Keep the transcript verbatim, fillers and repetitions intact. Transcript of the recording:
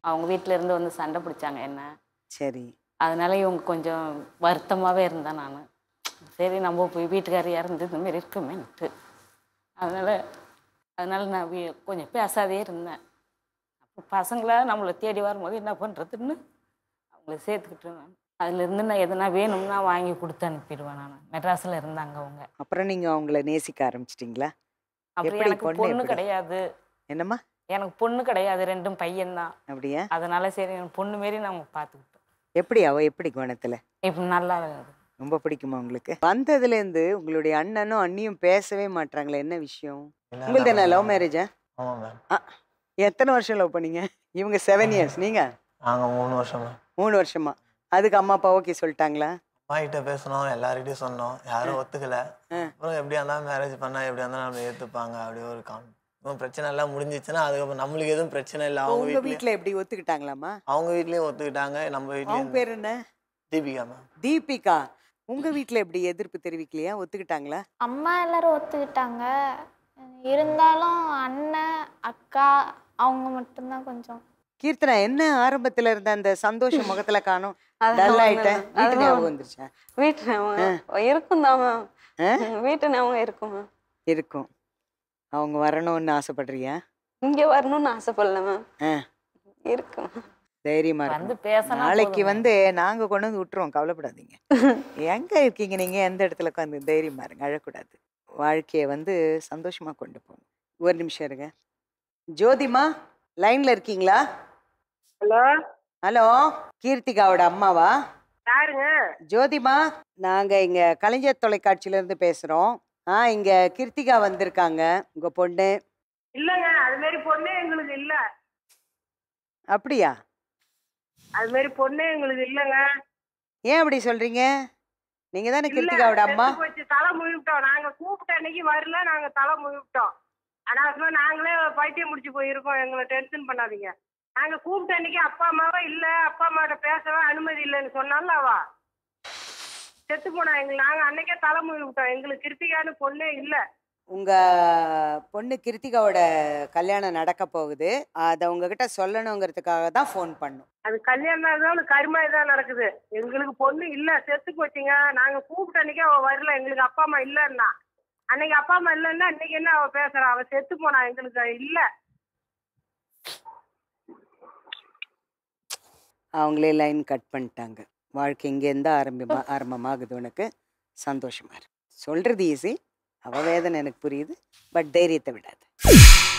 அவங்க வீட்ல இருந்து வந்து சண்டை பிடிச்சாங்க என்ன. சரி. அதனால இவங்க கொஞ்சம் வருத்தமாகவே இருந்தேன் நான். சரி நம்ம போய் வீட்டுக்காரர் இறந்து இந்த மாதிரி இருக்குமேன்ட்டு. அதனால் அதனால் நான் வீ கொஞ்சம் பேசாதே இருந்தேன். அப்போ பசங்களா நம்மளை தேடி வரும்போது என்ன பண்ணுறதுன்னு அவங்கள சேர்த்துக்கிட்டு நான் அதுலேருந்து நான் எதனா வேணும்னா வாங்கி கொடுத்து அனுப்பிடுவேன். நான் மெட்ராஸில் இருந்தாங்க அவங்க. அப்புறம் நீங்கள் அவங்கள நேசிக்க ஆரம்பிச்சிட்டிங்களா? அப்புறம் எனக்கு பொண்ணு கிடையாது. என்னம்மா? எனக்கு பொண்ணு கிடையாது, ரெண்டும் பையன்தான். அப்படியா? அதனால சரி எனக்கு பொண்ணு மாரி நம்ம பார்த்துக்கிட்டோம். எப்படி அவ எப்படி குணத்தில்? இப்போ நல்லா ரொம்ப பிடிக்குமா உங்களுக்கு? வந்ததுலேருந்து உங்களுடைய அண்ணனும் அண்ணியும் பேசவே மாட்டாங்களே, என்ன விஷயம்? உங்களுக்கு என்ன லவ் மேரேஜா? ஆமாம் மேம். ஆ, எத்தனை வருஷம் லவ் பண்ணீங்க? இவங்க செவன் இயர்ஸ், நீங்கள்? நாங்கள் மூணு வருஷம் மேம். மூணு வருஷமா? அதுக்கு அம்மா அப்பா ஓகே சொல்லிட்டாங்களா? அம்மா கிட்ட பேசணும், எல்லார்கிட்டையும் சொன்னோம், யாரும் ஒத்துக்கல. அப்புறம் எப்படியா இருந்தாலும் மேரேஜ் பண்ணால் எப்படியா இருந்தாலும் நம்ம ஏற்றுப்பாங்க அப்படி ஒரு கான் பிரச்சனை எல்லாம் முடிஞ்சிச்சுன்னா அதுக்கப்புறம் நம்மளுக்கு எதுவும் பிரச்சனை இல்லை. அவங்க வீட்டில் எப்படி ஒத்துக்கிட்டாங்களாம்மா? அவங்க வீட்லேயும் ஒத்துக்கிட்டாங்க, நம்ம வீட்லேயும். பேர் என்ன? தீபிகா மேம். தீபிகா. உங்க வீட்டில் எப்படி எதிர்ப்பு தெரிவிக்கலையா? ஒத்துக்கிட்டாங்களா? அம்மா எல்லாரும் ஒத்துக்கிட்டாங்க. இருந்தாலும் அண்ணன் அக்கா அவங்க மட்டும்தான் கொஞ்சம். கீர்த்தனா, என்ன ஆரம்பத்துல இருந்த அந்த சந்தோஷ முகத்துல காணோம்? டல் ஆயிட்டேன். வீட்டு ஞாபகம் வந்துருச்சா? வீட்டு ஞாபகம் இருக்கும் தான் மேம். வீட்டு ஞாபகம் இருக்கும் மேம். இருக்கும். அவங்க வரணும்னு ஆசைப்படுறியா? இங்க வரணும்னு ஆசைப்படல மேம். இருக்கும். தைரியமா வந்து பேசணும். நாளைக்கு வந்து நாங்க கொண்டு வந்து விட்டுருவோம், கவலைப்படாதீங்க. எங்க இருக்கீங்க நீங்க? எந்த இடத்துல உட்காந்து தைரியமா இருங்க, அழக்கூடாது. வாழ்க்கையை வந்து சந்தோஷமா கொண்டு போகணும். ஒரு நிமிஷம் இருங்க. ஜோதிமா லைன்ல இருக்கீங்களா? ஹலோ ஹலோ, கீர்த்திகாவோட அம்மாவா? யாருங்க? ஜோதிமா, நாங்க இங்க கலைஞர் தொலைக்காட்சியில இருந்து பேசுறோம். ஆ, இங்க கீர்த்திகா வந்திருக்காங்க, உங்க பொண்ணு. இல்லங்க, அது மாதிரி பொண்ணே எங்களுக்கு இல்ல. அப்படியா? அது மாதிரி பொண்ணே எங்களுக்கு இல்லங்க. ஏன் அப்படி சொல்றீங்க? நீங்க தானே கீர்த்திகாவோட அம்மா. போச்சு, தலை முழுவிட்டோம். நாங்க கூப்பிட்ட அன்னைக்கு வரல, நாங்க தலை முழுவிட்டோம். ஆனா நாங்களே பைத்தியம் முடிச்சு போயிருக்கோம். எங்களை டென்ஷன் பண்ணாதீங்க. நாங்க கூப்பிட்ட அன்னைக்கு அப்பா அம்மாவா இல்ல, அப்பா அம்மாட்ட பேசவே அனுமதி இல்லைன்னு சொன்னாலும் அவா செத்து போனா. எங்களுக்கு நாங்க அன்னைக்கே தலை முழுவிட்டோம். எங்களுக்கு கிருத்திகான்னு பொண்ணே இல்ல. உங்க பொண்ணு கிருத்திகாவோட கல்யாணம் நடக்க போகுது, அதை உங்ககிட்ட சொல்லணுங்கிறதுக்காக தான் ஃபோன் பண்ணோம். அது கல்யாணம் இருந்தாலும் கருமா தான் நடக்குது. எங்களுக்கு பொண்ணு இல்ல, செத்து போச்சுங்க. நாங்க கூப்பிட்ட அன்னைக்கே அவ வரல, எங்களுக்கு அப்பா அம்மா இல்லன்னா. அன்னைக்கு அப்பா அம்மா இல்லைன்னா இன்னைக்கு என்ன அவ பேசுறா? அவ செத்து போனா, எங்களுக்கு இல்ல. அவங்களே லைன் கட் பண்ணிட்டாங்க. வாழ்க்கை இங்கேருந்து ஆரம்பமா ஆரம்பமாகுது. உனக்கு சந்தோஷமா இருக்கு. சொல்றது ஈஸி, அவ வேதனை எனக்கு புரியுது. பட் தைரியத்தை விடாது.